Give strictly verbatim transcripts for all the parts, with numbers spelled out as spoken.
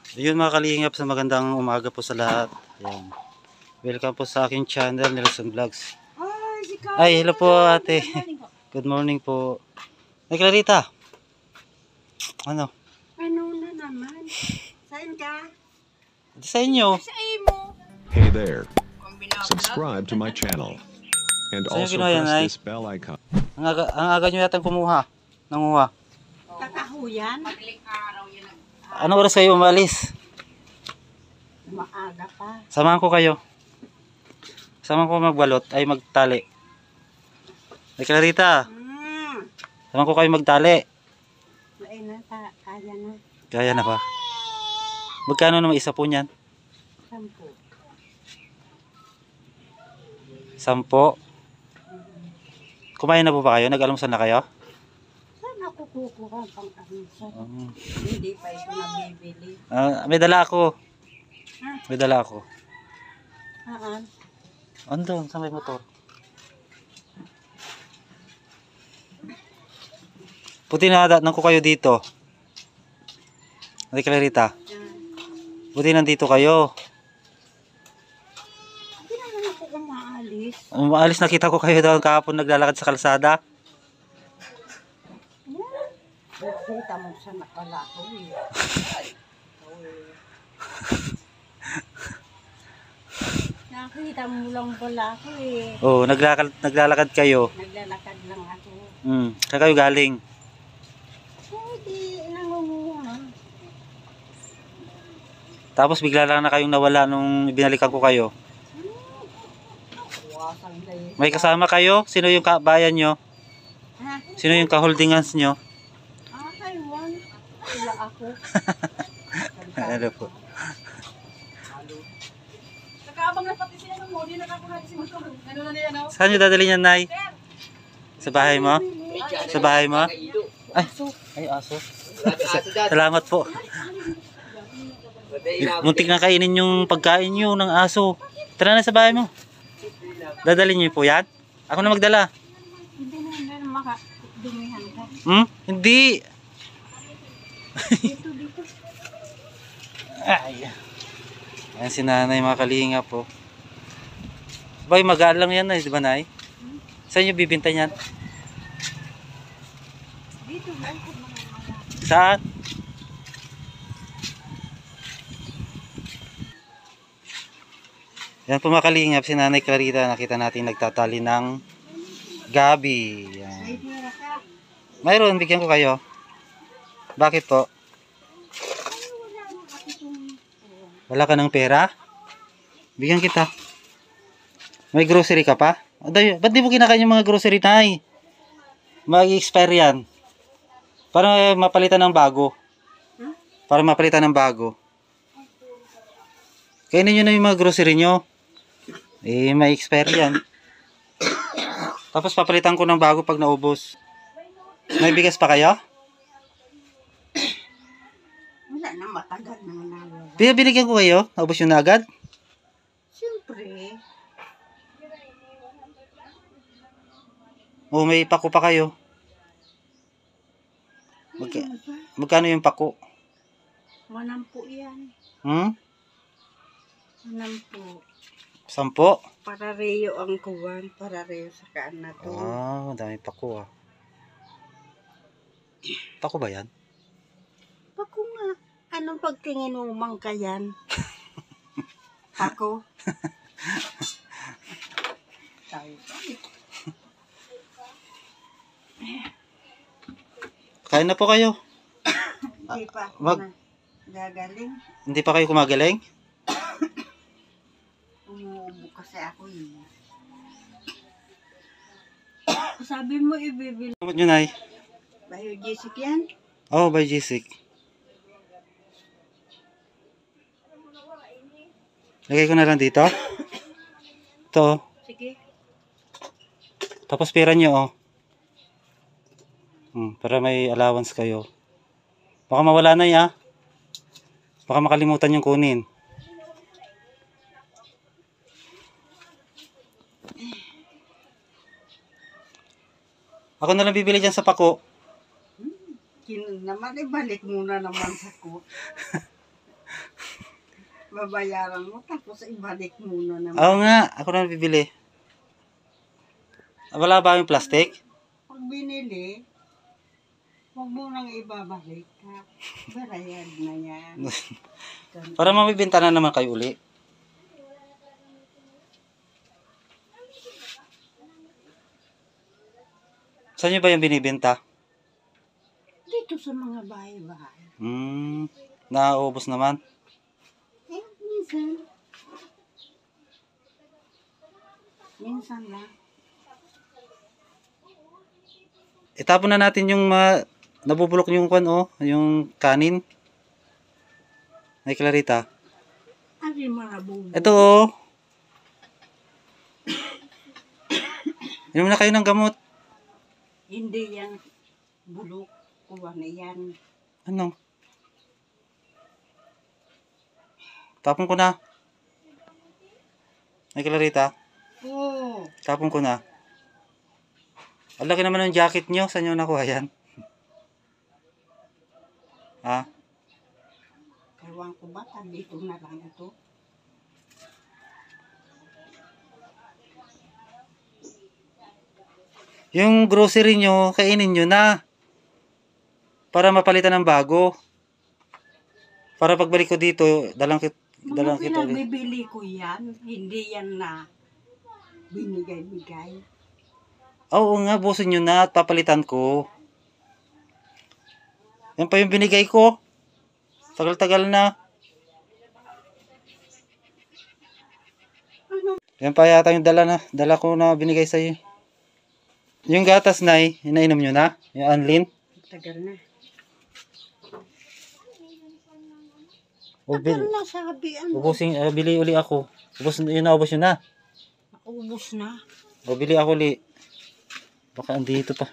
Ayun mga kalingap, sa magandang umaga po sa lahat. Ayan. Welcome po sa aking channel, Nelson Vlogs. Ay, hello po ate. Good morning po. Ay, Clarita. Ano? Ano na naman? Saan ka? Sa inyo. Sa imo. Hey there. Subscribe to my channel. And Sa'yo also kinuha yan, press ay? this bell icon. Ang aga, ang aga nyo yatang kumuha. Nanguha. Kakahuyan? Anong oras kayo umalis? Maaga pa. Samahan ko kayo. Samahan ko magbalot, ay magtali. Ay, Clarita. Hmm. Samahan ko kayo magtali. Ay na, ta- kaya na. Kaya na ba? Magkano naman isa po niyan? Sampu. Sampo. Kumain na po ba kayo? Nag-almusal na kayo? Saan ako kukuha pang anusan? Um, Hindi pa ito nabibili. ah, may dala ako. Ha? May dala ako. Haan? Andun, sa may motor. Buti na datnan ko kayo dito. Ay, Clarita. Yan. Buti nandito kayo. Hindi naman ako umaalis. Umaalis, nakita ko kayo doon kahapon naglalakad sa kalsada. Yan. Nakita mo sa nakala ko eh. Nakita mo lang pala ako eh. Oh, naglalakad, naglalakad kayo. Naglalakad lang ako. Hmm, saan kayo galing? Hindi, nangunguha. Tapos bigla lang na kayong nawala nung binalikan ko kayo. Wasang kayo. May kasama kayo? Sino yung kabayan nyo? Ha? Sino yung kaholdingans nyo? Ah, Taiwan. Sila ako. Ano po? Nakaabang na pati sila ng modi. Nakakuha si Magkong. Ano na yan, no? Saan nyo dadalhin yan, Nay? Sa bahay mo? Sa bahay mo? Ay, ay aso. Salamat po. Muntik na kainin yung pagkain nyo ng aso. Tara na sa bahay mo. Dadalhin nyo po yan? Ako na magdala. Hindi na, hindi na makadumihan ka. Hmm? Hindi. Dito, dito. Ay. Ayan si nanay, mga kalinga po. Bay, magaan lang yan, Nay. Di ba, Nay? Saan nyo bibinta yan? Dito, lang ko mga mga. Saan? Yan po mga kalingap, si Nanay Clarita, nakita natin nagtatali ng gabi. Yan. May tira ka. Mayroon, bigyan ko kayo. Bakit po? Wala ka ng pera? Bigyan kita. May grocery ka pa? Aday, ba't di mo kinakain yung mga grocery, Nay? Mag-expire yan. Para mapalitan ng bago. Huh? Para mapalitan ng bago. Kainin nyo na yung mga grocery nyo. Eh, may expire yan. Tapos papalitan ko ng bago pag naubos. May bigas pa kayo? Wala na, matagal na nawala. Pero binigyan ko kayo. Naubos yun na agad. Siyempre. O, may pako pa kayo. Magka Ano ba? magkano yung pako? Manampo yan. Hmm? Manampo. Sampo? Para reyo ang kuwan. Para reyo sa kaan na to. Ah, dami pako ah. Pako ba yan? Pako nga. Anong pagtingin mo mang kayan? Pako. Tayo. Kain na po kayo. Hindi pa ako wag. na gagaling. Hindi pa kayo kumagaling? Umuubo kasi ako eh. Sabi mo ibibili. Salamat nyo, Nay. Bayo Jessic yan? Oh, by Jessic. Lagay ko na lang dito. Ito. Sige. Tapos pera nyo, oh. Hmm, para may allowance kayo. Baka mawala na ya. Baka makalimutan yung kunin. Ako na lang bibili dyan sa pako. Yun naman, ibalik muna naman sa ko. Babayaran mo, tapos ibalik muna naman. Oo nga, ako na bibili. Wala ba yung plastic? Pag binili, huwag mo nang ibabalik. Ha? Barayad na yan. Para mamibenta na naman kayo uli. Saan nyo ba yung binibenta? Dito sa mga bahay-bahay. Hmm, naubos naman. Eh, minsan. Minsan lang. Itapon na natin yung uh, nabubulok yung kwan oh, yung kanin. Ay, Clarita. Ano yung mga bubo? Ito oh. Inom na kayo ng gamot. Hindi yan bulok. Kuha na yan. Ano? Tapon ko na. Ay, Clarita. Oo. Tapon ko na. Ang laki naman ng jacket nyo. Saan nyo nakuha yan? Ha? Ewan ko ba, dito na lang ito. Yung grocery nyo, kainin nyo na. Para mapalitan ng bago. Para pagbalik ko dito, dalang kit, dalang Mga kita ulit. pinagbibili ko yan, hindi yan na binigay-bigay. Oo nga, busin nyo na at papalitan ko. Yan pa yung binigay ko. Tagal-tagal na. Ano? Yan pa yata yung dala na, dala ko na binigay sa'yo. Yung gatas na inainom nyo na? Yung Anlin? Tagal na. O, Tagal bil, na sabi, ano? ubusin, uh, bili uli ako. Ubus, yun na, ubus yun na. Ubus na. O, bili ako uli. Baka andito pa.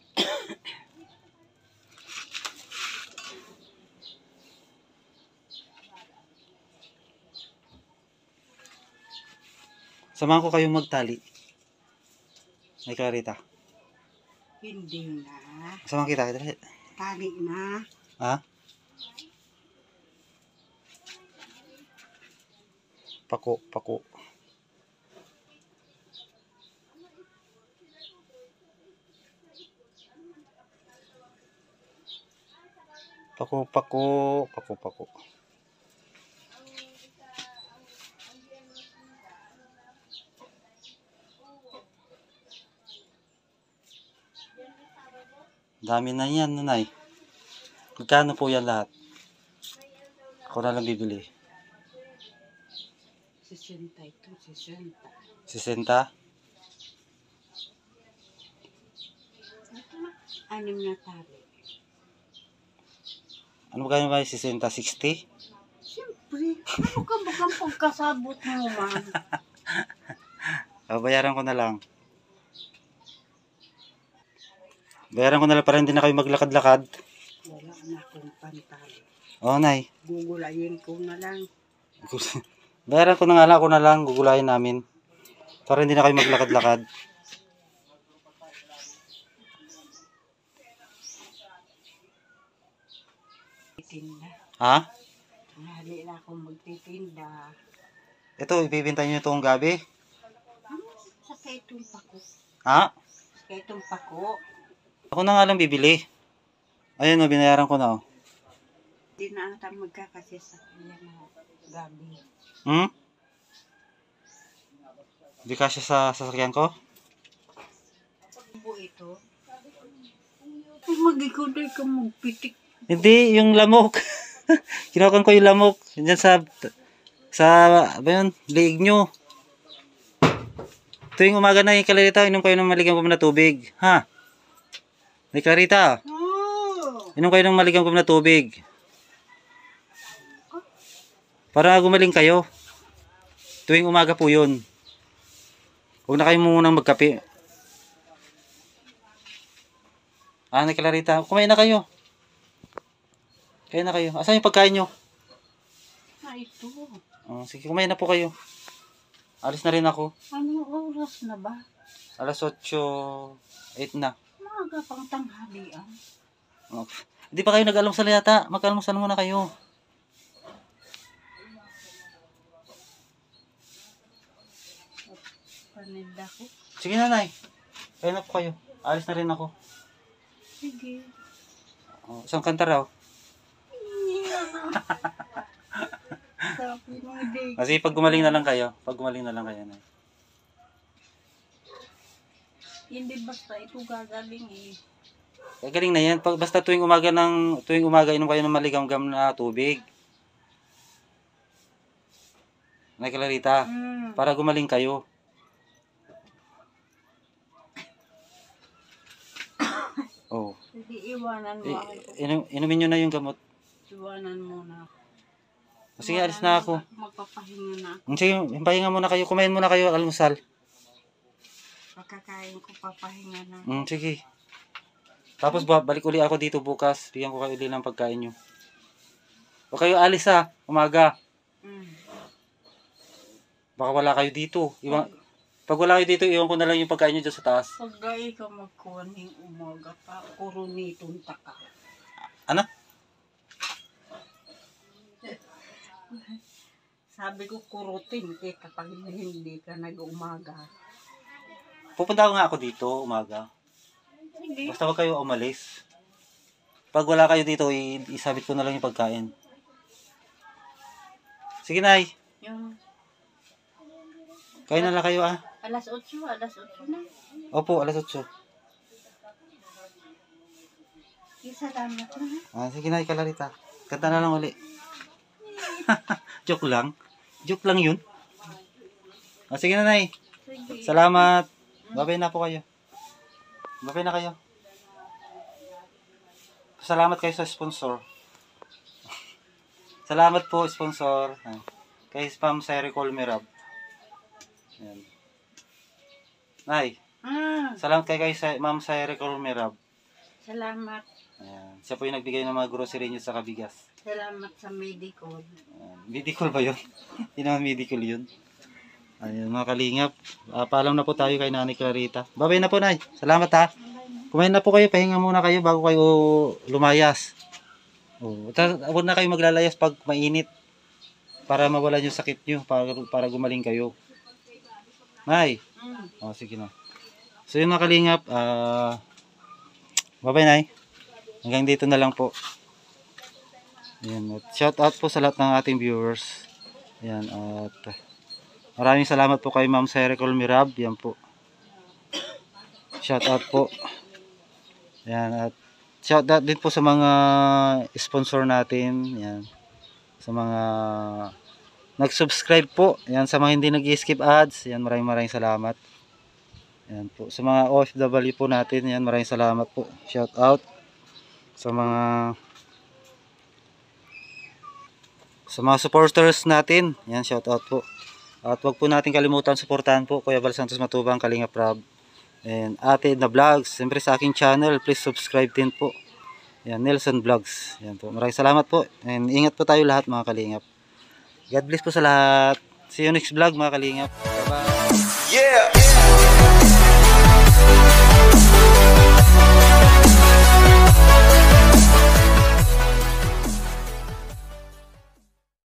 Samahan ko kayong magtali. Ay, Clarita. Hindi na. Samahan kita. Dali. Tali na. Ha? Pako, pako. Pako, pako, pako, pako. Dami na yan, nanay. Magkano po yan lahat? Ako na lang bibili. Sisenta ito, sisenta. sesenta? Ito na. Anim na tali. Ano ba ba yung sesenta? sixty? Siyempre. Ano ka bagang pagkasabot mo, man? Oh, bayaran ko na lang. Bayaran ko na lang para hindi na kayo maglakad-lakad. Wala na akong pantali. Oo, nay. Gugulayin ko na lang. Bayaran ko na nga lang, ako na lang, gugulayin namin. Para hindi na kayo maglakad-lakad. Titinda. Ha? Nahali na akong magtitinda. Ito, ibibintay nyo itong gabi? Ano? Sa itong pako. Ha? Sa itong pako. Ako na nga lang bibili. Ayun o, binayaran ko na o. Hindi na ata magkakasya sa kanya na gabi. Hmm? Di kasya sa sasakyan ko? Po ito. Ay, mag-ikuday ka magpitik. Hindi, yung lamok. Kinukan ko yung lamok. Diyan sa, sa, ba yun, liig nyo. Tuwing umaga na yung Clarita, inom kayo ng maligang na tubig. Ha? May Clarita, Oh! inom kayo ng maligang na tubig. Para gumaling kayo. Tuwing umaga po yun. Huwag na kayo munang magkape. Ah, na Clarita, kumain na kayo. Kain na kayo. Asan yung pagkain nyo? Ah, ito. Oh, sige, kumain na po kayo. Alis na rin ako. Anong oras na ba? Alas otso, eight na. Maaga pang tanghalian. Oh. Hindi pa kayo nag-almusal yata. Mag-almusal muna kayo. Panid ako. Sige nanay. Kaya na po kayo. Alis na rin ako. Sige. Oh, isang kanta raw. Sabi mo, di. Kasi pag gumaling na lang kayo. Pag gumaling na lang kayo na. Hindi basta ito gagaling eh. Gagaling na yan. Pag, basta tuwing umaga ng tuwing umaga inom kayo ng maligamgam na tubig. Nay Clarita, Mm. para gumaling kayo. Oh. Hindi iwanan mo I, ako. inom, inumin nyo na yung gamot. Iwanan mo na ako. Sige, alis na ako. Magpapahinga na ako. Mm, sige, pahinga muna kayo. Kumain muna kayo, almusal. Pagkakain ko, papahinga na. Mm, sige. Tapos ba, balik uli ako dito bukas. Bigyan ko kayo uli ng pagkain nyo. Huwag kayo alis ha, umaga. Mm. Baka wala kayo dito. Iwan, pag wala kayo dito, iwan ko na lang yung pagkain nyo dyan sa taas. Pag gaya ka magkuhaning umaga pa, kurunitong taka. Ano? Sabi ko kurutin eh kapag hindi ka nag-umaga. Pupunta ko nga ako dito, umaga. Sige. Basta huwag kayo umalis. Pag wala kayo dito, i- isabit ko na lang yung pagkain. Sige, Nay. Yung Kain na lang kayo, ah. alas otso, alas otso na. Opo, alas otso. Salamat na. Ah, sige, Nay Clarita. Kanta na lang uli. Joke lang. Joke lang yun. Ah, sige na, Nay. Sige. Salamat. Babay na po kayo. Babay na kayo. Salamat kayo sa sponsor. Salamat po, sponsor. Ah, kay Spam Siri Colmerab. Yan. Nay, Ah, salamat kay kay sa Ma'am Siri Colmerab. salamat. Ayan. Siya po yung nagbigay ng mga grocery niyo sa kabigas. Salamat sa medical. Ayan. Medical ba yun? Hindi naman medical yun. Ayan, mga kalingap. Uh, paalam na po tayo kay Nanay Clarita. Babay na po, Nay. Salamat ha. Kumain na po kayo. Pahinga muna kayo bago kayo lumayas. Oh, huwag na kayo maglalayas pag mainit. Para mawala yung sakit nyo. Para, para gumaling kayo. Nay. Mm. Oh, sige na. So yun mga kalingap. Uh, babay, Nay. Hanggang dito na lang po. Ayan, at shout out po sa lahat ng ating viewers. Ayan, at maraming salamat po kay Ma'am Siri Colmerab. Yan po. Shout out po. Ayan, at shout out din po sa mga sponsor natin. Ayan. Sa mga nag-subscribe po. Ayan, sa mga hindi nag-skip ads. Ayan, maraming maraming salamat. Ayan po. Sa mga O F W po natin. Ayan, maraming salamat po. Shout out. Sa mga sa mga supporters natin, yan, shout out po. At wag po natin kalimutan suportahan po Kuya Val Santos Matubang, Kalingap Rob, and Ate Edna Vlogs. Siyempre sa aking channel, please subscribe din po. Yan, Nelson Vlogs. Yan po. Maraming salamat po. And ingat po tayo lahat mga Kalingap. God bless po sa lahat. See you next vlog mga Kalingap. Bye bye. Yeah.